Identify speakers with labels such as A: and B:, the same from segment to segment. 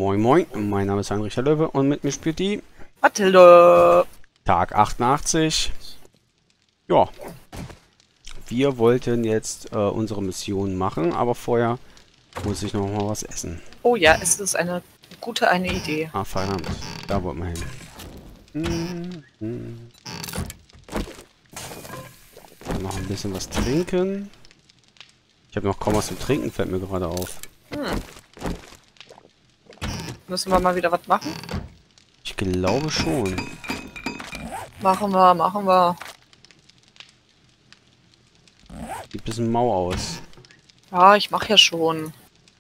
A: Moin Moin, mein Name ist Heinrich der Löwe und mit mir spielt die
B: Mathilde.
A: Tag 88. Ja, wir wollten jetzt unsere Mission machen, aber vorher muss ich noch mal was essen.
B: Oh ja, es ist eine Idee.
A: Ah, verdammt, da wollten wir hin. Dann noch ein bisschen was trinken. Ich habe noch kaum was zum Trinken, fällt mir gerade auf.
B: Müssen wir mal wieder was machen?
A: Ich glaube schon.
B: Machen wir.
A: Sieht ein bisschen mau aus.
B: Ja, ich mache ja schon.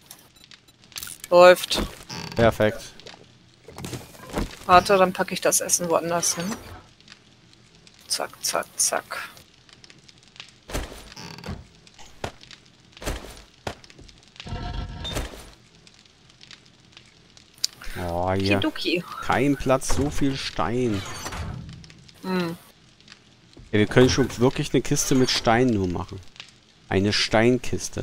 B: Läuft.
A: Perfekt.
B: Warte, dann packe ich das Essen woanders hin. Zack, zack, zack.
A: Oh, hier.
B: Kiduki.
A: Kein Platz, so viel Stein.
B: Hm.
A: Ja, wir können schon wirklich eine Kiste mit Stein nur machen. Eine Steinkiste.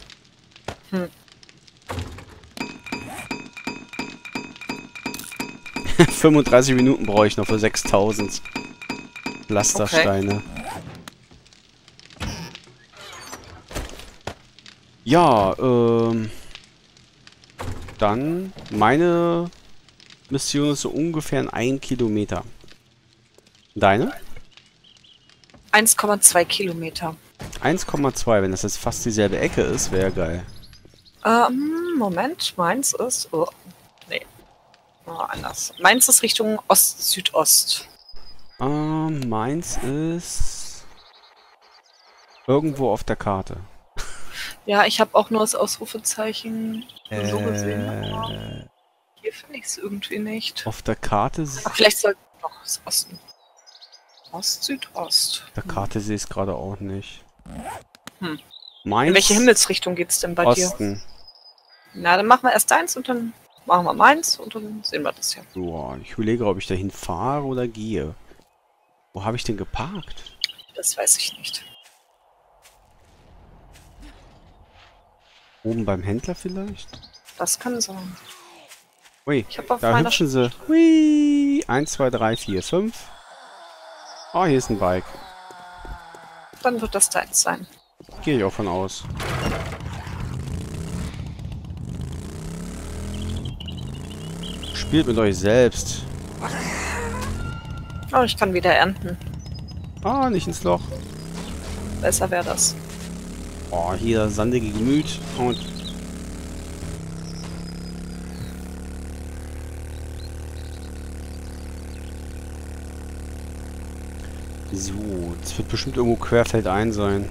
A: 35 Minuten brauche ich noch für 6000 Pflastersteine. Okay. Ja, dann meine Mission ist so ungefähr 1 Kilometer. Deine?
B: 1,2 Kilometer.
A: 1,2, wenn das jetzt fast dieselbe Ecke ist, wäre geil.
B: Moment, meins ist... Oh, nee. Oh, anders. Meins ist Richtung Ost-Südost.
A: Meins ist irgendwo auf der Karte.
B: Ja, ich habe auch nur das Ausrufezeichen so gesehen. Aber hier finde ich es irgendwie nicht.
A: Auf der Karte...
B: Ach, vielleicht sollte noch das Osten. Ost-Südost.
A: Der Karte sehe ich es gerade auch nicht.
B: In welche Himmelsrichtung geht's denn bei
A: Osten.
B: dir? Na, dann machen wir erst deins und dann machen wir meins und dann sehen wir das ja.
A: Boah, ich überlege, ob ich dahin fahre oder gehe. Wo habe ich denn geparkt?
B: Das weiß ich nicht.
A: Oben beim Händler vielleicht?
B: Das kann sein.
A: Ui,
B: Ich habe auf
A: da
B: meiner
A: hüpfen sie. Hui, 1, 2, 3, 4, 5. Oh, hier ist ein Bike.
B: Dann wird das deins sein.
A: Gehe ich auch von aus. Spielt mit euch selbst.
B: Oh, ich kann wieder ernten.
A: Ah, nicht ins Loch.
B: Besser wäre das.
A: Oh, hier sandige Gemüt und... So, das wird bestimmt irgendwo querfeldein sein.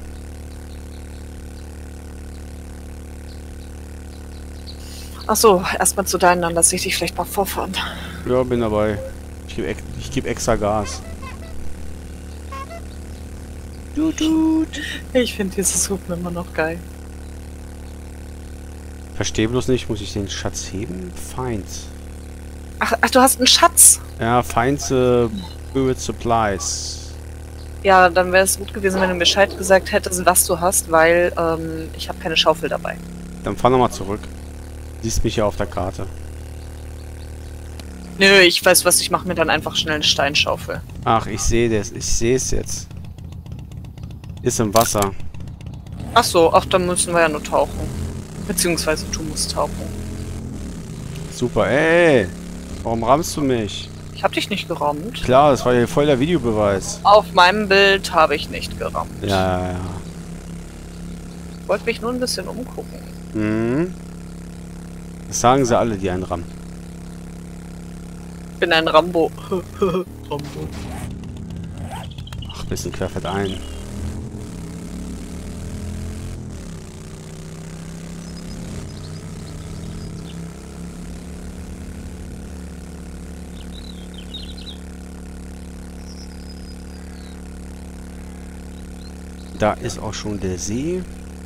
B: Ach so, erstmal zu deinen, dann lasse ich dich vielleicht mal vorfahren.
A: Ja, bin dabei. Ich geb extra Gas.
B: Ich finde dieses Hupen immer noch geil.
A: Verstehe bloß nicht, muss ich den Schatz heben? Feins.
B: Ach, du hast einen Schatz?
A: Ja, Feins Spirit Supplies.
B: Ja, dann wäre es gut gewesen, wenn du mir Bescheid gesagt hättest, was du hast, weil ich habe keine Schaufel dabei.
A: Dann fahr nochmal zurück. Siehst mich ja auf der Karte.
B: Nö, ich weiß was, ich mache mir dann einfach schnell eine Steinschaufel.
A: Ach, ich sehe das. Ich sehe es jetzt. Ist im Wasser.
B: Ach so, ach, dann müssen wir ja nur tauchen. Beziehungsweise du musst tauchen.
A: Super, ey! Warum rammst du mich?
B: Ich habe dich nicht gerammt.
A: Klar, das war hier voll der Videobeweis.
B: Auf meinem Bild habe ich nicht gerammt.
A: Ja.
B: Ich wollte mich nur ein bisschen umgucken.
A: Mhm. Das sagen sie alle, die einen rammen.
B: Ich bin ein Rambo. Rambo.
A: Ach, bisschen querfeldein. Da ist auch schon der See.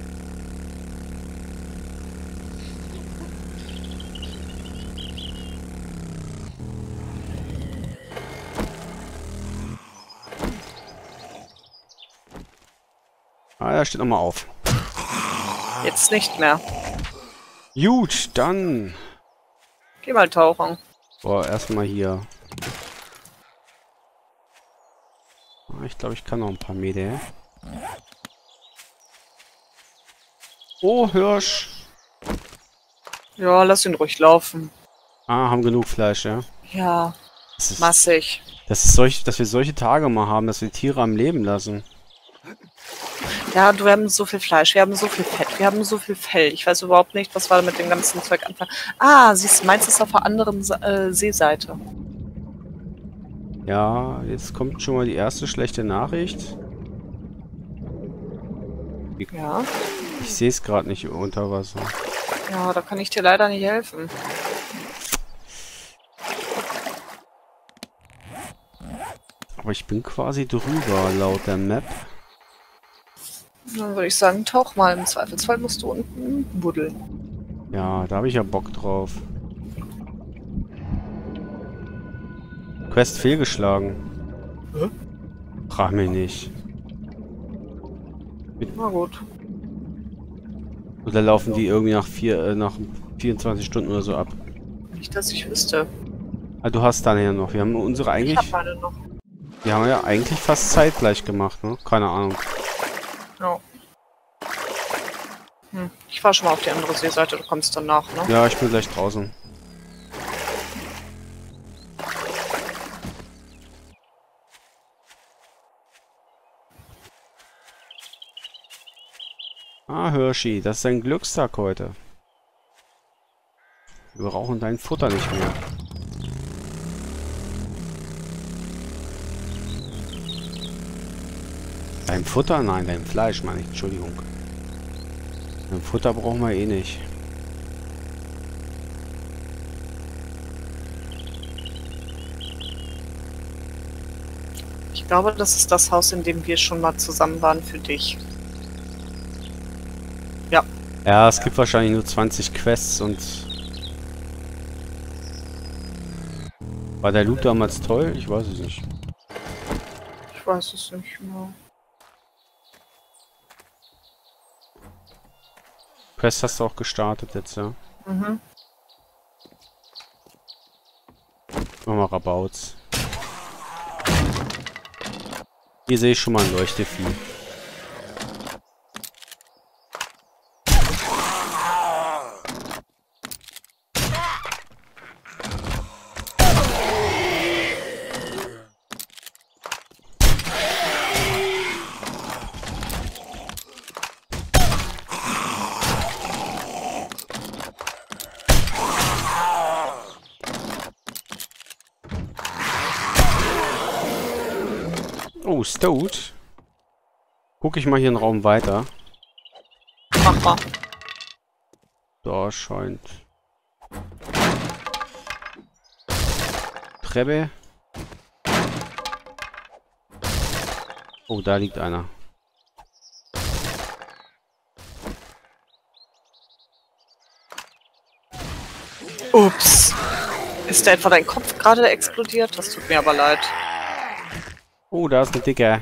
A: Ah, da steht nochmal auf.
B: Jetzt nicht mehr.
A: Gut, dann
B: Geh mal tauchen.
A: Boah, erstmal hier. Ich glaube, ich kann noch ein paar Meter. Oh, Hirsch.
B: Ja, lass ihn ruhig laufen.
A: Ah, haben genug Fleisch, ja.
B: Ja,
A: Das ist,
B: massig.
A: dass wir solche Tage mal haben, dass wir Tiere am Leben lassen.
B: Ja, wir haben so viel Fleisch, wir haben so viel Fett, wir haben so viel Fell. Ich weiß überhaupt nicht, was wir mit dem ganzen Zeug anfangen. Ah, siehst du, meins ist auf der anderen Seeseite.
A: Ja, jetzt kommt schon mal die erste schlechte Nachricht.
B: Ja.
A: Ich sehe es gerade nicht unter Wasser.
B: Ja, da kann ich dir leider nicht helfen.
A: Aber ich bin quasi drüber, laut der Map.
B: Dann würde ich sagen, tauch mal. Im Zweifelsfall musst du unten buddeln.
A: Ja, da habe ich ja Bock drauf. Quest fehlgeschlagen.
B: Hä?
A: Frag mich nicht.
B: Na gut.
A: Oder laufen die irgendwie nach 24 Stunden oder so ab?
B: Nicht, dass ich wüsste.
A: Ah, du hast dann ja noch. Wir haben unsere
B: Ich
A: eigentlich.
B: hab meine noch.
A: Wir haben ja eigentlich fast zeitgleich gemacht, ne? Keine Ahnung.
B: Ja. Ich fahr schon mal auf die andere Seeseite, du kommst danach, ne?
A: Ja, ich bin gleich draußen. Ah, Hirschi, das ist dein Glückstag heute. Wir brauchen dein Futter nicht mehr. Dein Futter? Nein, dein Fleisch, meine ich. Entschuldigung. Dein Futter brauchen wir eh nicht.
B: Ich glaube, das ist das Haus, in dem wir schon mal zusammen waren für dich. Ja.
A: Ja, es gibt wahrscheinlich nur 20 Quests und... War der Loot damals toll? Ich weiß es nicht.
B: Ich weiß es nicht mehr.
A: Quest hast du auch gestartet jetzt, ja?
B: Mhm.
A: Machen wir Rabauts. Hier sehe ich schon mal ein Leuchtevieh. Oh, Stout. Gucke ich mal hier einen Raum weiter.
B: Mach mal.
A: Da scheint... Treppe. Oh, da liegt einer.
B: Ups. Ist da etwa dein Kopf gerade explodiert? Das tut mir aber leid.
A: Oh, da ist ein Dicker.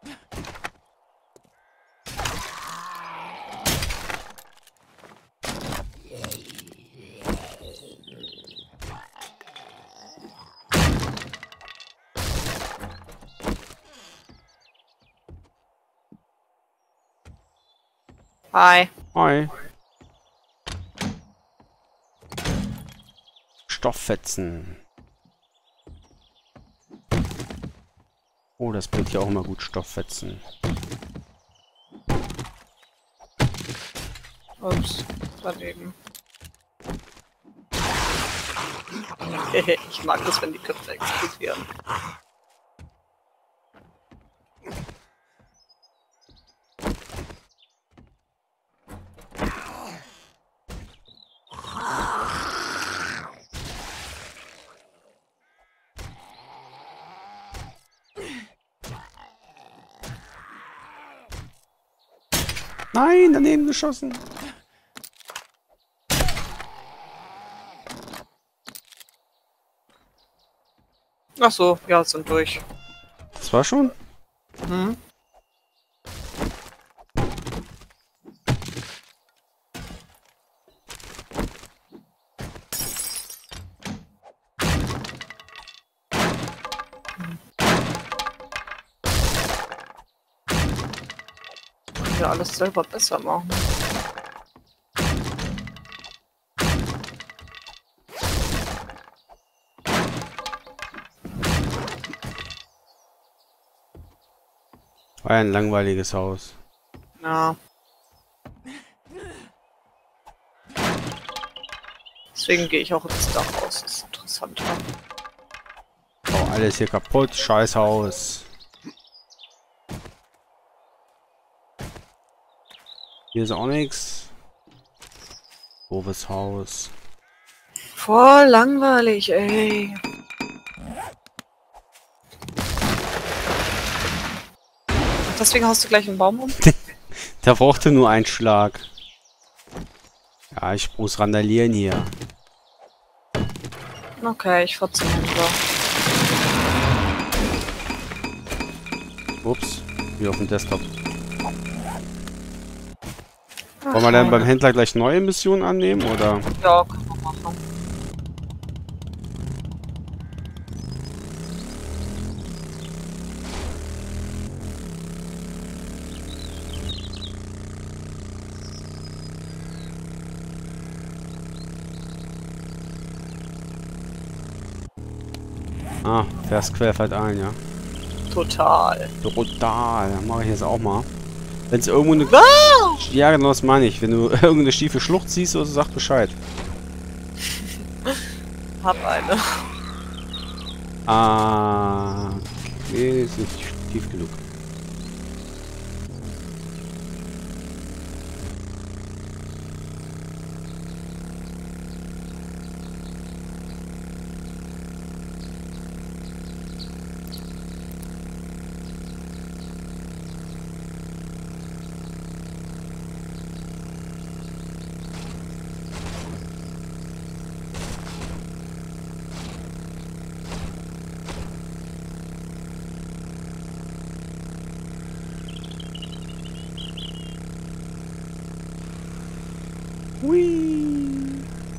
B: Hi.
A: Hi. Stofffetzen. Oh, das bringt ja auch immer gut Stofffetzen.
B: Ups. Daneben. Ich mag das, wenn die Köpfe explodieren.
A: Nein, daneben geschossen.
B: Ach so, ja, sind durch.
A: Das war schon?
B: Hm? Ja, alles selber besser machen.
A: War ja ein langweiliges Haus.
B: Ja. Deswegen gehe ich auch ins Dach raus. Das ist interessanter.
A: Oh, alles hier kaputt. Scheiß Haus. Hier ist auch nichts. Doofes Haus.
B: Voll langweilig, ey. Deswegen haust du gleich einen Baum um?
A: Der brauchte nur einen Schlag. Ja, ich muss randalieren hier.
B: Okay, ich fahr zum Händler.
A: Ups, wie auf dem Desktop. Wollen wir dann beim Händler gleich neue Missionen annehmen, oder?
B: Ja, können wir machen.
A: Ah, fährst querfeldein, ja.
B: Total.
A: Brutal, dann mache ich jetzt auch mal. Wenn es irgendwo eine... Ja, genau, das meine ich. Wenn du irgendeine schiefe Schlucht siehst, oder so, sag Bescheid.
B: Hab eine.
A: Ah, okay, ist nicht tief genug. Hui.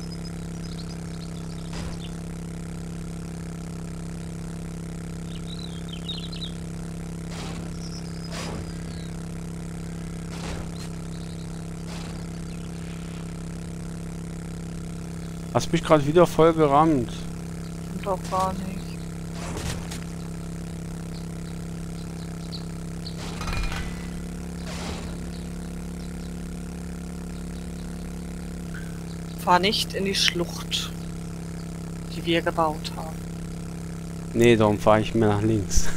A: Hast mich gerade wieder voll gerammt.
B: Doch gar nicht. Fahr nicht in die Schlucht, die wir gebaut haben.
A: Nee, darum fahre ich mehr nach links.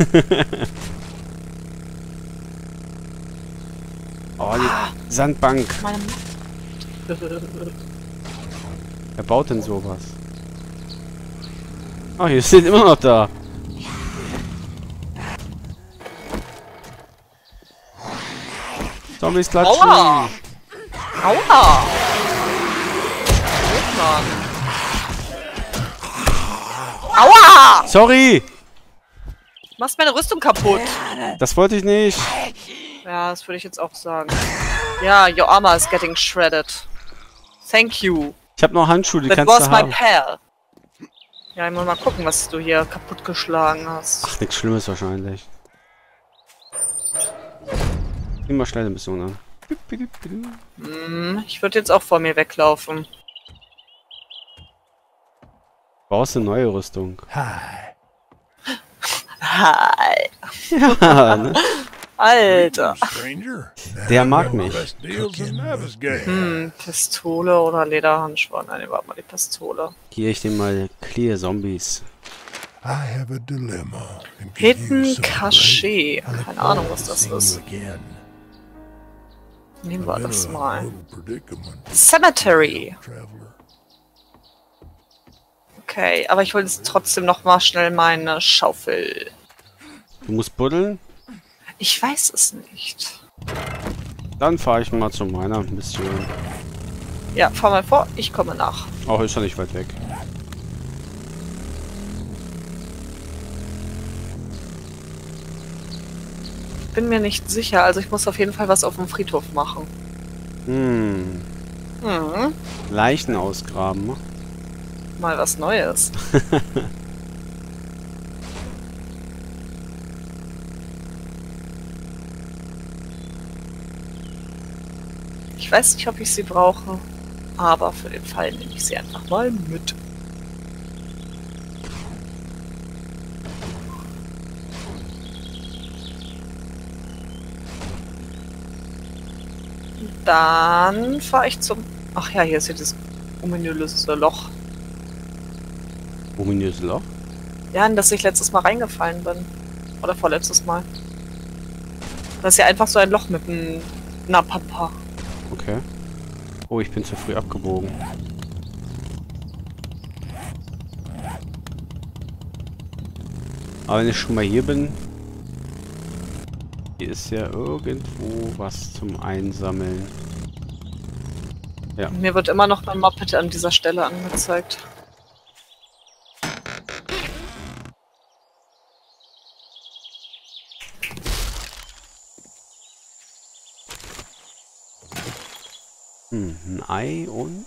A: Oh, die Sandbank.
B: Meine
A: Wer baut denn sowas? Oh, hier sind immer noch da. Zombies klatschen.
B: Aua! Aua! Gut, Mann. Aua!
A: Sorry!
B: Du machst meine Rüstung kaputt.
A: Das wollte ich nicht.
B: Ja, das würde ich jetzt auch sagen. Ja, your armor is getting shredded. Thank you.
A: Ich habe noch Handschuhe, die
B: That
A: kannst
B: was
A: du
B: my
A: haben.
B: pal. Ja, ich muss mal gucken, was du hier kaputtgeschlagen hast.
A: Ach, nichts Schlimmes wahrscheinlich. Nimm mal schnell eine Mission an.
B: Ich würde jetzt auch vor mir weglaufen.
A: Brauchst du neue Rüstung?
C: Hi.
B: Hi.
A: Ja, ne?
B: Alter.
C: Stranger.
A: Der mag mich.
C: Best deals in Navisgate.
B: Pistole oder Lederhandschuhe? Nein, überhaupt mal die Pistole.
A: Hier, ich nehme mal Clear Zombies.
C: I have a dilemma. and could
B: Hidden
C: use some
B: Cache.
C: great- I look
B: Keine Ahnung, was
C: forward to
B: das
C: seeing
B: ist.
C: you again.
B: Nehmen
C: I'm
B: wir
C: in
B: das
C: a
B: mal.
C: little predicament,
B: Cemetery.
C: traveler.
B: Okay, aber ich will jetzt trotzdem noch mal schnell meine Schaufel.
A: Du musst buddeln?
B: Ich weiß es nicht.
A: Dann fahre ich mal zu meiner Mission.
B: Ja, fahr mal vor, ich komme nach.
A: Auch ist ja nicht weit weg.
B: Bin mir nicht sicher, also ich muss auf jeden Fall was auf dem Friedhof machen.
A: Hm.
B: Hm,
A: Leichen ausgraben.
B: mal was Neues. Ich weiß nicht, ob ich sie brauche, aber für den Fall nehme ich sie einfach mal mit. Dann fahre ich zum... Ach ja, hier ist ja das ominöse Loch.
A: Ominöse Loch?
B: Ja, in das ich letztes Mal reingefallen bin. Oder vorletztes Mal. Das ist ja einfach so ein Loch mit einer Pampa.
A: Okay. Oh, ich bin zu früh abgebogen. Aber wenn ich schon mal hier bin... Hier ist ja irgendwo was zum Einsammeln. Ja.
B: Mir wird immer noch mein Moped an dieser Stelle angezeigt.
A: Ein Ei und...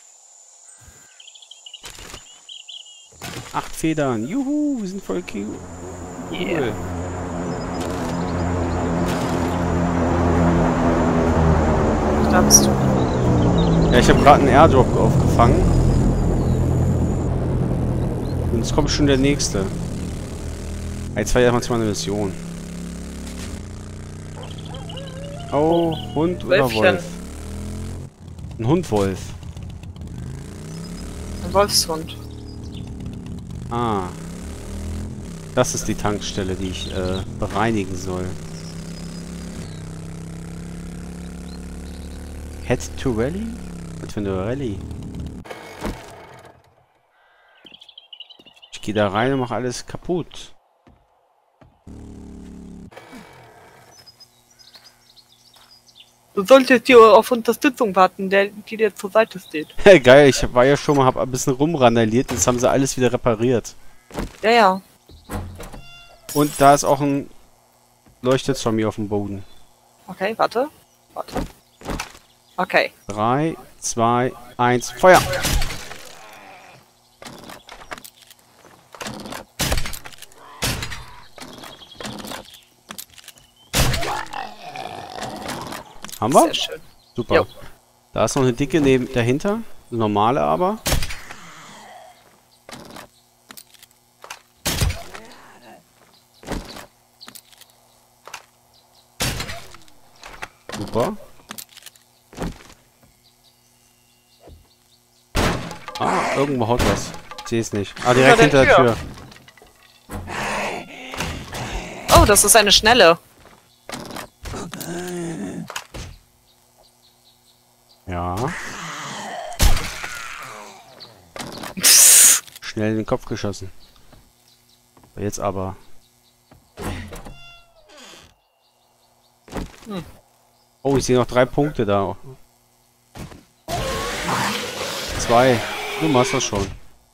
A: 8 Federn. Juhu, wir sind voll cool.
B: Yeah. Da bist du.
A: Ja, ich habe gerade einen Airdrop aufgefangen. Und es kommt schon der nächste. Jetzt war ja erstmal eine Mission. Oh, Hund oder
B: Wölfchen.
A: Wolf? Ein Hund-Wolf.
B: Ein Wolfshund.
A: Ah. Das ist die Tankstelle, die ich bereinigen soll. Head to Rally? Was für eine Rally? Ich gehe da rein und mache alles kaputt.
B: Du solltest hier auf Unterstützung warten, die dir zur Seite steht.
A: Geil, ich war ja schon mal, hab ein bisschen rumrandaliert, jetzt haben sie alles wieder repariert.
B: Ja, ja.
A: Und da ist auch ein Leuchtturm auf dem Boden.
B: Okay, warte. Warte. Okay.
A: 3, 2, 1, Feuer! Haben wir?
B: Sehr schön.
A: Super.
B: Jo.
A: Da ist noch eine dicke dahinter. Eine normale aber. Super. Ah, irgendwo haut was. Ich sehe es nicht. Ah, direkt hinter der Tür.
B: Oh, das ist eine schnelle.
A: Ja. Schnell in den Kopf geschossen. Jetzt aber. Oh, ich sehe noch 3 Punkte da. 2. Du machst das schon.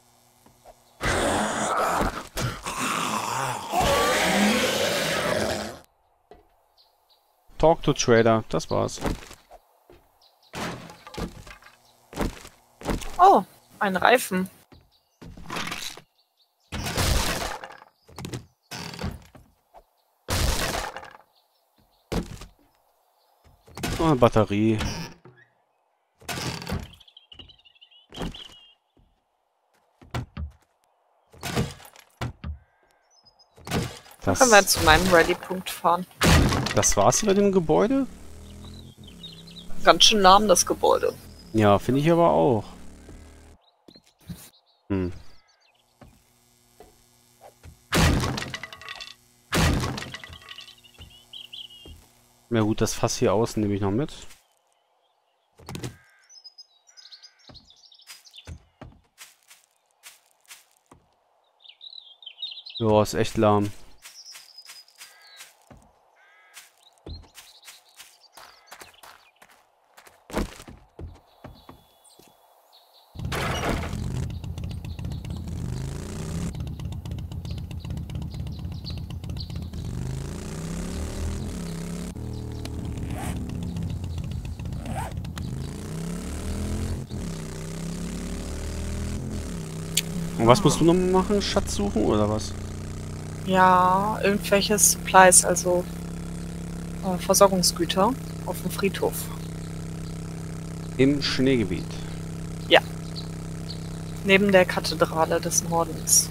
A: Talk to Trader, das war's.
B: Oh, ein Reifen.
A: Oh, eine Batterie.
B: Dann können wir zu meinem Ready-Punkt fahren.
A: Das war's hier bei dem Gebäude?
B: Ganz schön nah an das Gebäude.
A: Ja, finde ich aber auch. Hm. Na gut, das Fass hier außen nehme ich noch mit. Ja, ist echt lahm. Und was musst du noch machen? Schatz suchen oder was?
B: Ja, irgendwelche Supplies, also Versorgungsgüter auf dem Friedhof.
A: Im Schneegebiet.
B: Ja. Neben der Kathedrale des Nordens.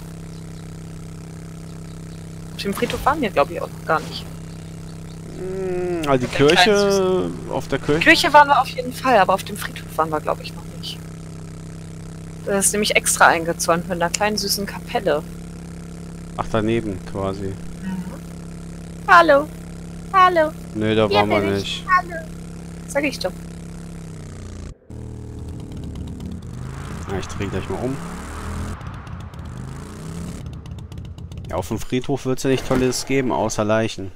B: Auf dem Friedhof waren wir, glaube ich, auch noch gar nicht.
A: Also die
B: Der kleinen
A: Kirche, auf der Kirche.
B: Kirche waren wir auf jeden Fall, aber auf dem Friedhof waren wir, glaube ich, noch nicht. Das ist nämlich extra eingezäunt mit einer kleinen süßen Kapelle.
A: Ach, daneben quasi.
B: Hallo. Hallo.
A: Nee, da
B: Hier
A: waren wir
B: bin ich.
A: nicht.
B: Hallo. Sag ich doch.
A: Ja, ich drehe gleich mal um. Ja, auf dem Friedhof wird es ja nicht Tolles geben, außer Leichen.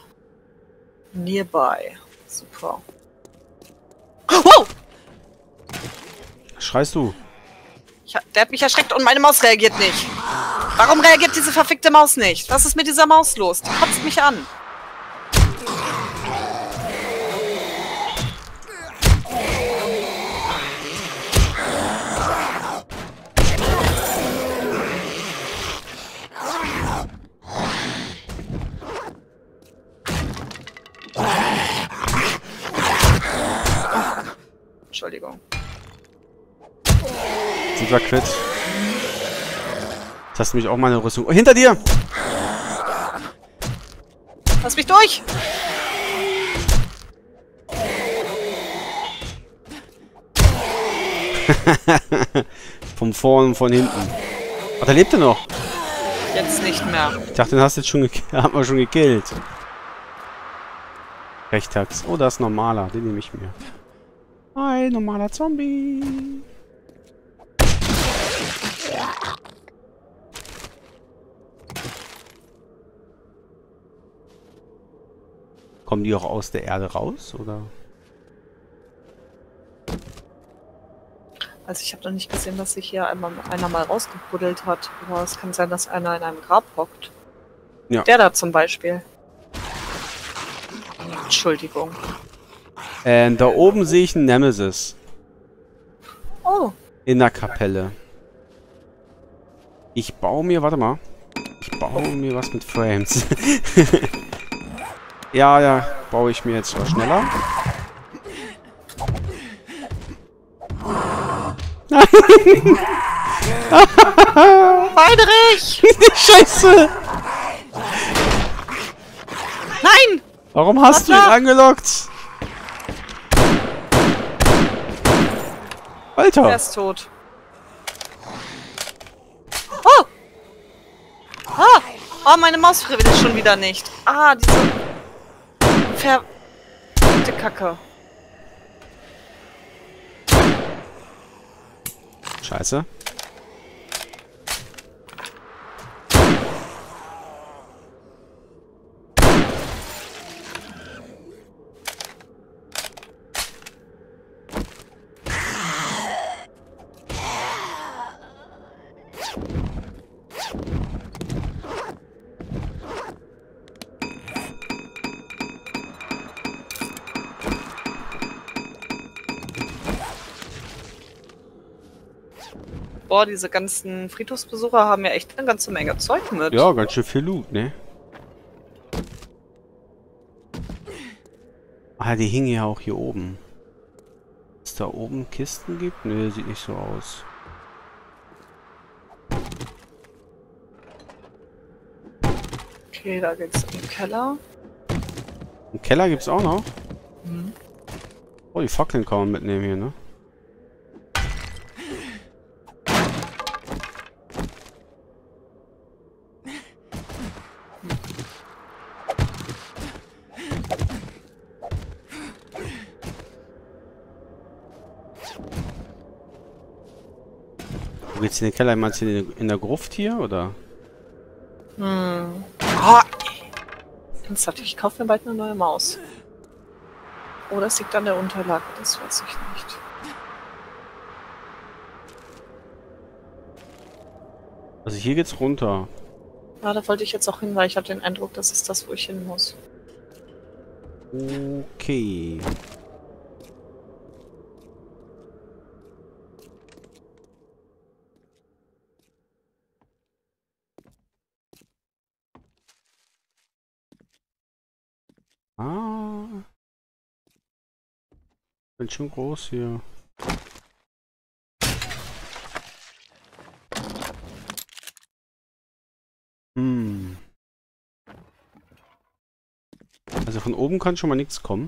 B: Nearby. Super. Wow!
A: Was schreist du?
B: Der hat mich erschreckt und meine Maus reagiert nicht. Warum reagiert diese verfickte Maus nicht? Was ist mit dieser Maus los? Die kotzt mich an. Entschuldigung.
A: Sind wir quitt? Jetzt hast du mich auch meine Rüstung. Oh, hinter dir!
B: Lass mich durch!
A: Von vorn und von hinten. Ach, der lebt ja noch.
B: Jetzt nicht mehr.
A: Ich dachte, den hast du jetzt schon hat man schon gekillt. Rechtax. Oh, da ist ein normaler. Den nehme ich mir. Hi, normaler Zombie. Kommen die auch aus der Erde raus, oder?
B: Also ich habe noch nicht gesehen, dass sich hier einer mal rausgebuddelt hat. Aber es kann sein, dass einer in einem Grab hockt.
A: Ja.
B: Der da zum Beispiel. Entschuldigung.
A: Da oben sehe ich einen Nemesis.
B: Oh,
A: In der Kapelle. Ich baue mir, warte mal. Ich baue mir was mit Frames. ja, baue ich mir jetzt was schneller.
B: Heinrich!
A: Scheiße!
B: Nein!
A: Warum hast du ihn angelockt?
B: Er
A: Alter!
B: ist tot. Oh! Ah! Oh, meine Maus will schon wieder nicht. Ah, diese verfickte Kacke.
A: Scheiße.
B: Boah, diese ganzen Friedhofsbesucher haben ja echt eine ganze Menge Zeug mit.
A: Ja, ganz schön viel Loot, ne? Ah, die hingen ja auch hier oben. Dass da oben Kisten gibt? Ne, sieht nicht so aus.
B: Okay, da geht's in den Keller.
A: Im Keller gibt's auch noch.
B: Mhm.
A: Oh, die Fackeln kann man mitnehmen hier, ne? Wo geht's in den Keller? Meinst du in der Gruft hier, oder?
B: Hm. Oh, ernsthaft, ich kaufe mir bald eine neue Maus. Oh, das liegt an der Unterlage, das weiß ich nicht.
A: Also hier geht's runter.
B: Ja, da wollte ich jetzt auch hin, weil ich habe den Eindruck, das ist das, wo ich hin muss.
A: Okay. Ah. Bin schon groß hier. Hm. Also von oben kann schon mal nichts kommen.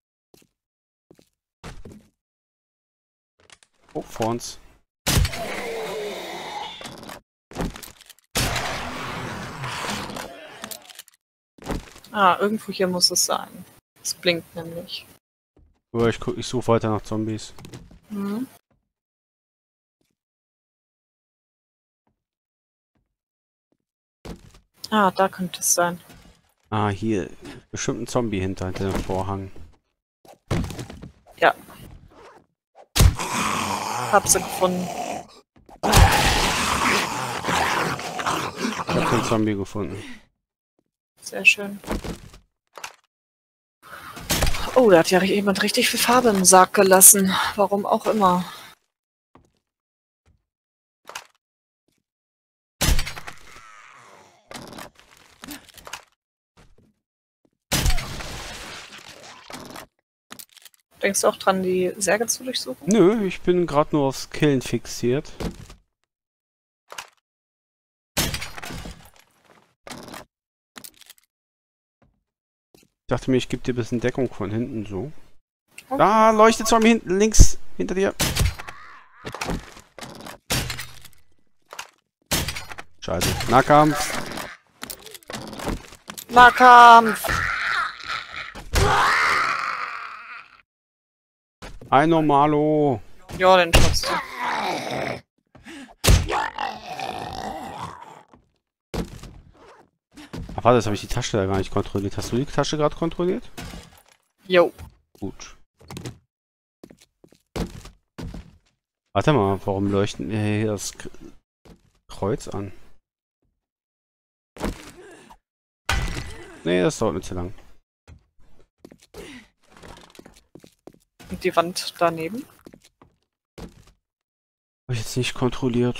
A: Oh, vor uns.
B: Ah, irgendwo hier muss es sein. Es blinkt nämlich.
A: Aber ich suche weiter nach Zombies.
B: Mhm. Ah, da könnte es sein.
A: Ah, hier. Bestimmt ein Zombie hinter dem Vorhang.
B: Ja. Hab sie gefunden.
A: Ich habe den Zombie gefunden.
B: Sehr schön. Oh, da hat ja jemand richtig viel Farbe im Sarg gelassen. Warum auch immer. Denkst du auch dran, die Särge zu durchsuchen?
A: Nö, ich bin gerade nur aufs Killen fixiert. Ich dachte mir, ich gebe dir ein bisschen Deckung von hinten so.
B: Okay.
A: Da leuchtet Zombie hinten, links, hinter dir. Scheiße. Nahkampf.
B: Nahkampf!
A: Ein Normalo.
B: Ja, den schaffst du.
A: Ach warte, das habe ich die Tasche da gar nicht kontrolliert. Hast du die Tasche gerade kontrolliert?
B: Jo.
A: Gut. Warte mal, warum leuchten wir hier das Kreuz an? Nee, das dauert mir zu lang.
B: Und die Wand daneben?
A: Habe ich jetzt nicht kontrolliert.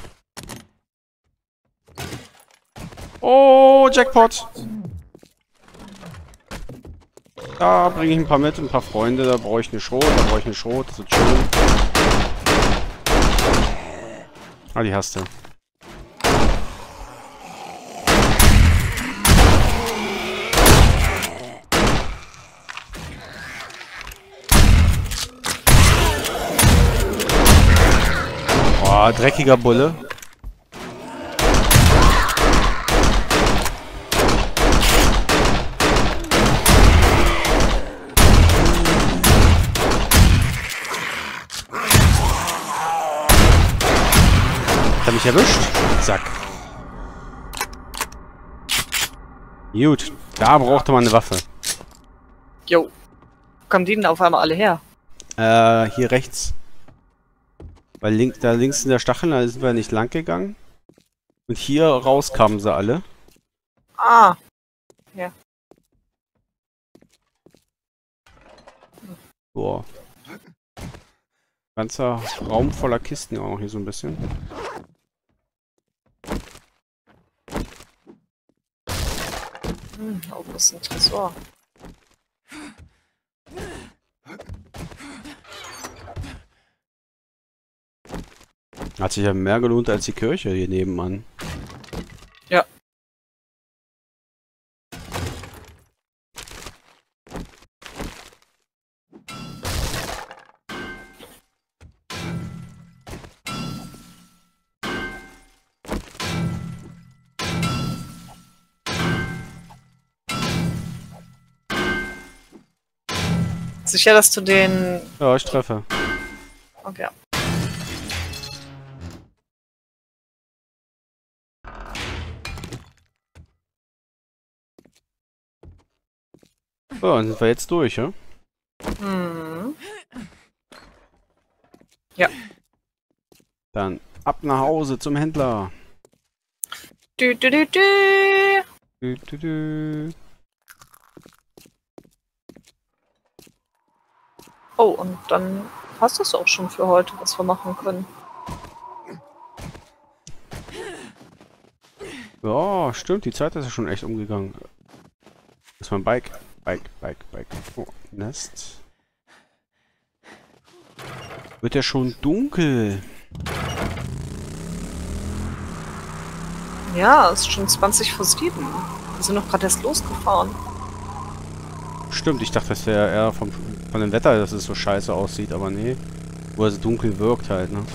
A: Oh, Jackpot! Da bringe ich ein paar mit, ein paar Freunde. Da brauche ich eine Schrot, da brauche ich eine Schrot. Das wird schön. Ah, die hast du. Boah, dreckiger Bulle. Hat er mich erwischt? Zack. Gut, da brauchte man eine Waffe.
B: Jo. Wo kommen die denn auf einmal alle her?
A: Hier rechts. Weil da links in der Stachel, da sind wir nicht lang gegangen. Und hier raus kamen sie alle.
B: Ah. Ja.
A: Boah. Ganzer Raum voller Kisten auch noch hier so ein bisschen.
B: Da oben ist ein Tresor.
A: Hat sich ja mehr gelohnt als die Kirche hier nebenan.
B: Ja. Sicher, dass du den...
A: Ja, ich treffe.
B: Okay.
A: So, dann sind wir jetzt durch, ja?
B: Hm. Ja.
A: Dann ab nach Hause zum Händler.
B: Du, du, du, du.
A: Du, du, du.
B: Oh, und dann passt das auch schon für heute, was wir machen können.
A: Ja, stimmt, die Zeit ist ja schon echt umgegangen. Das ist mein Bike. Bike. Oh, Nest. Wird ja schon dunkel.
B: Ja, es ist schon 20 vor 7. Wir sind doch gerade erst losgefahren.
A: Stimmt, ich dachte, das wäre eher von dem Wetter, dass es so scheiße aussieht, aber nee. Wo es dunkel wirkt halt, ne?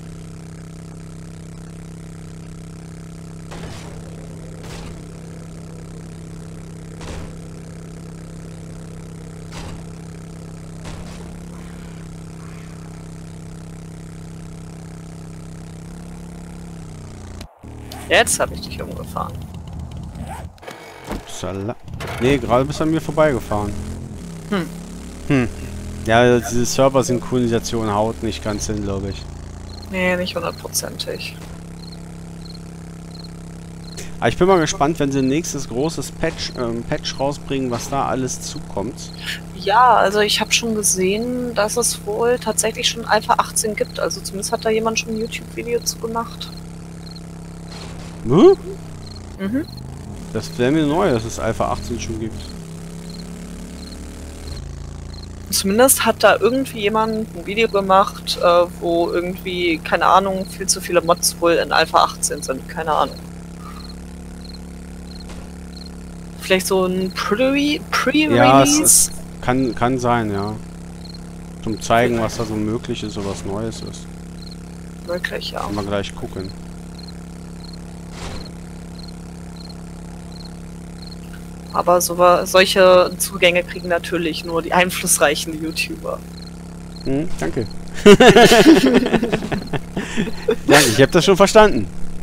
B: Jetzt habe ich dich umgefahren.
A: Sala. Nee, gerade bist du an mir vorbeigefahren. Ja, diese Server-Synchronisation haut nicht ganz hin, glaube ich.
B: Nee, nicht 100%ig.
A: Aber ich bin mal gespannt, wenn sie ein nächstes großes Patch rausbringen, was da alles zukommt.
B: Ja, also ich habe schon gesehen, dass es wohl tatsächlich schon Alpha 18 gibt. Also zumindest hat da jemand schon ein YouTube-Video zu gemacht.
A: Hm?
B: Mhm.
A: Das wäre mir neu, dass es Alpha 18 schon gibt.
B: Zumindest hat da irgendwie jemand ein Video gemacht, wo irgendwie, keine Ahnung, viel zu viele Mods wohl in Alpha 18 sind. Keine Ahnung. Vielleicht so ein Pre-Release?
A: Ja, es kann sein, ja. Zum zeigen, was da so möglich ist oder was Neues ist.
B: Möglich, ja.
A: Können wir gleich gucken.
B: Aber solche Zugänge kriegen natürlich nur die einflussreichen YouTuber.
A: Danke. Danke, ich habe das schon verstanden.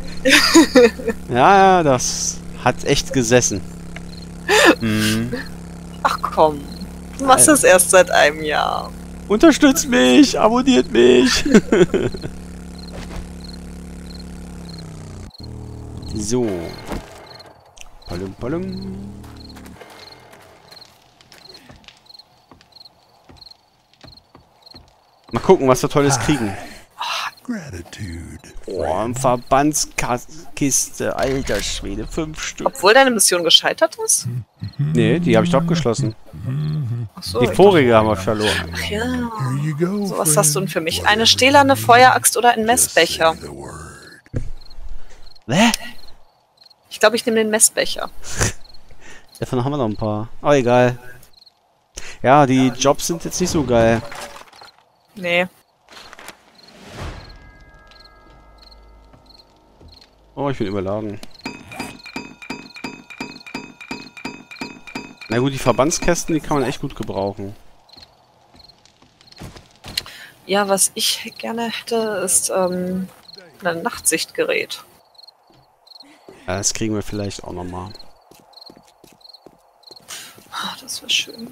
A: Ja, das hat echt gesessen.
B: Ach komm, du machst das erst seit einem Jahr.
A: Unterstützt mich, abonniert mich. So. Palum, palum. Mal gucken, was wir Tolles kriegen.
C: Gratitude.
A: Boah, eine Verbandskiste. Alter Schwede, 5 Stück.
B: Obwohl deine Mission gescheitert ist?
A: Nee, die habe ich doch abgeschlossen.
B: Achso,
A: Die vorige haben wir verloren.
B: Ach ja.
C: Here you go.
B: So, was hast du denn für mich? Eine stählerne Feueraxt oder ein Messbecher?
C: Say the word.
A: Hä?
B: Ich glaube, ich nehme den Messbecher.
A: Davon haben wir noch ein paar. Aber egal. Ja, die Jobs sind jetzt nicht so geil.
B: Nee.
A: Oh, ich bin überladen. Na gut, die Verbandskästen, die kann man echt gut gebrauchen.
B: Ja, was ich gerne hätte, ist ein Nachtsichtgerät.
A: Ja, das kriegen wir vielleicht auch nochmal.
B: Ah, das wäre schön.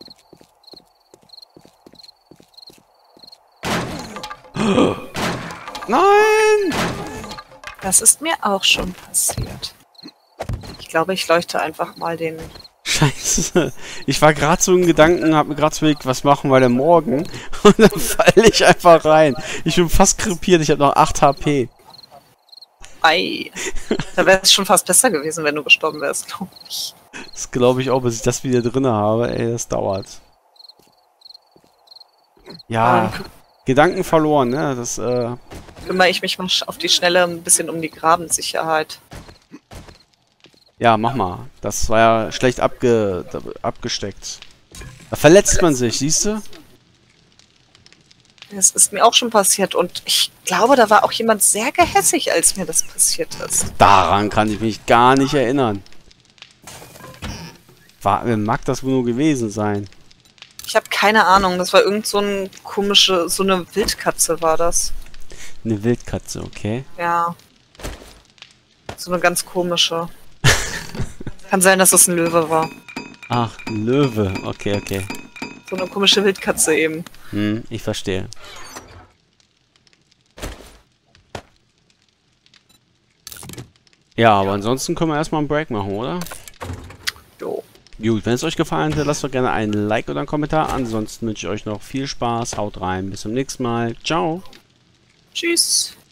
A: Nein!
B: Das ist mir auch schon passiert. Ich glaube, ich leuchte einfach mal den...
A: Scheiße. Ich war gerade so in Gedanken, hab mir gerade so überlegt, was machen wir denn morgen? Und dann falle ich einfach rein. Ich bin fast krepiert, ich habe noch 8 HP.
B: Ei. Da wäre es schon fast besser gewesen, wenn du gestorben wärst, glaube ich.
A: Das glaube ich auch, bis ich das wieder drin habe. Ey, das dauert. Ja, Gedanken verloren, ne? Das,
B: Kümmere ich mich mal auf die Schnelle ein bisschen um die Grabensicherheit.
A: ja, mach mal. Das war ja schlecht abgesteckt. Da verletzt man sich, siehst du?
B: Das ist mir auch schon passiert und ich glaube, da war auch jemand sehr gehässig, als mir das passiert ist.
A: Daran kann ich mich gar nicht erinnern. Wer mag das wohl nur gewesen sein?
B: Ich habe keine Ahnung, das war irgend so ein komische, so eine Wildkatze war das.
A: Eine Wildkatze, okay.
B: Ja. So eine ganz komische. Kann sein, dass das ein Löwe war.
A: Ach, ein Löwe. Okay, okay.
B: So eine komische Wildkatze eben.
A: Ich verstehe. Ja, aber ansonsten können wir erstmal einen Break machen, oder?
B: Jo.
A: Gut, wenn es euch gefallen hat, lasst doch gerne ein Like oder einen Kommentar. Ansonsten wünsche ich euch noch viel Spaß. Haut rein. Bis zum nächsten Mal. Ciao.
B: Tschüss.